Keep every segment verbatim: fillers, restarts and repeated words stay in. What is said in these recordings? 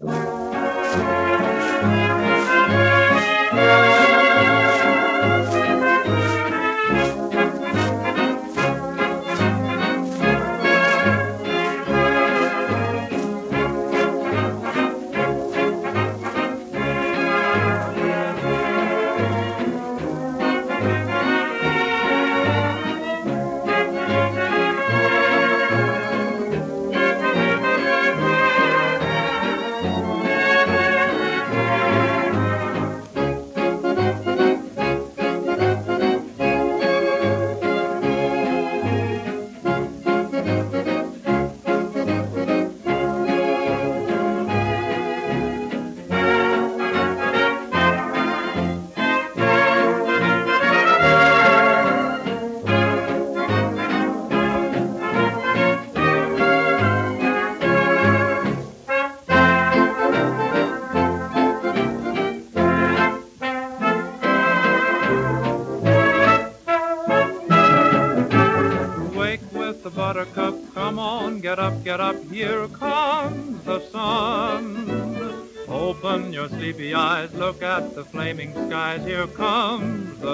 Buttercup, come on, get up, get up, here comes the sun. Open your sleepy eyes, look at the flaming skies, here comes the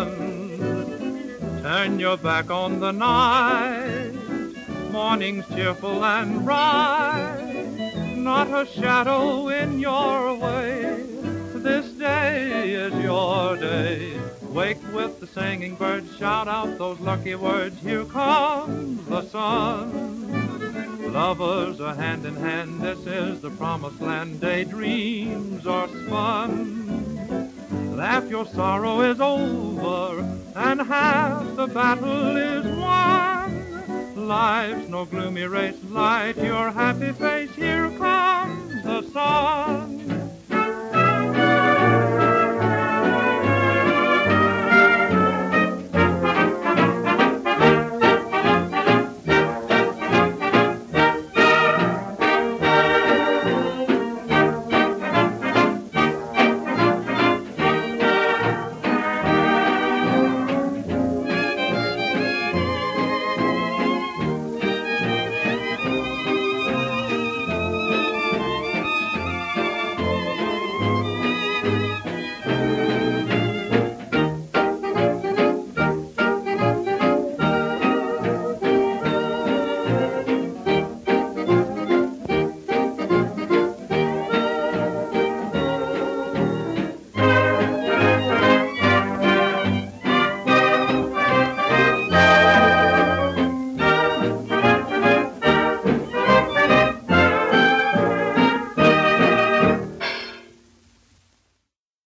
sun. Turn your back on the night, morning's cheerful and bright, not a shadow in your way, this day is your day. Wake with the singing birds, shout out those lucky words, here comes the sun. Lovers are hand in hand, this is the promised land, daydreams are spun. Laugh, your sorrow is over, and half the battle is won. Life's no gloomy race, light your happy face, here comes